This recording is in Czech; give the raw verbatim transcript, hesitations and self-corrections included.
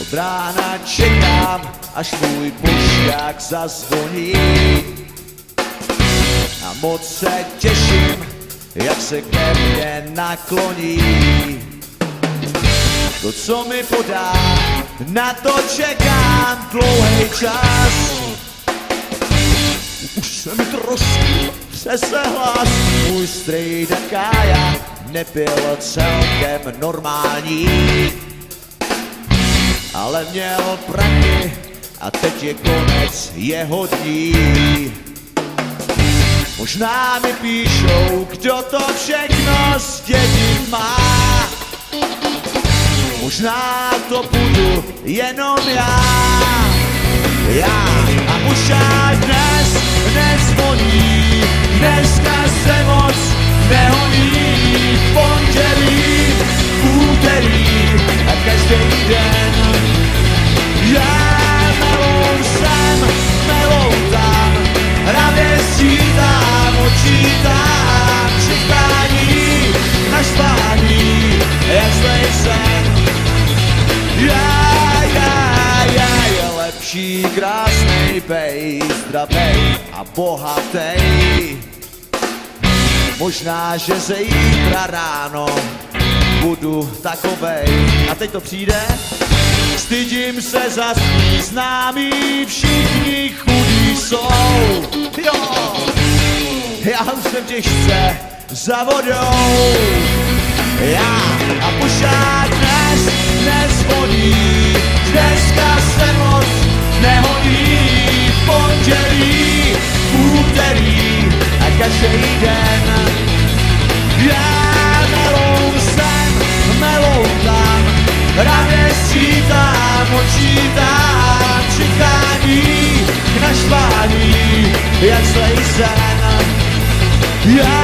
brána čekám, až můj pošťák zazvoní. A moc se těším, jak se ke mně nakloní. To, co mi podá, na to čekám dlouhý čas. Už se mi trošku přese hlas. Můj strejda Kája nebyl celkem normální, ale měl prachy a teď je konec jeho dní. Možná mi píšou, kdo to všechno zdědit má. Možná to budu jenom já. Já a možná dnes nezvoní, dneska se moc nehoní. V pondělí, v úterý a každý den. Já melou sem, melou tam, hravě sčítám, odčítám čekání na spání, jak zlej sen. Já, já, já je lepší, krásnej, bej, zdravej a bohatej. Možná, že zítra ráno budu takovej. A teď to přijde? Stydím se za svý známý, všichni chudí jsou. Jo, já už jsem těžce za vodou. Já a možná dnes nezvoní, dneska se moc nehodí. V pondělí, v úterý a každý den. Já melou sem, melou tam, hravě sčítám, odčítám čekání k naštvání, jak zlej sen. Já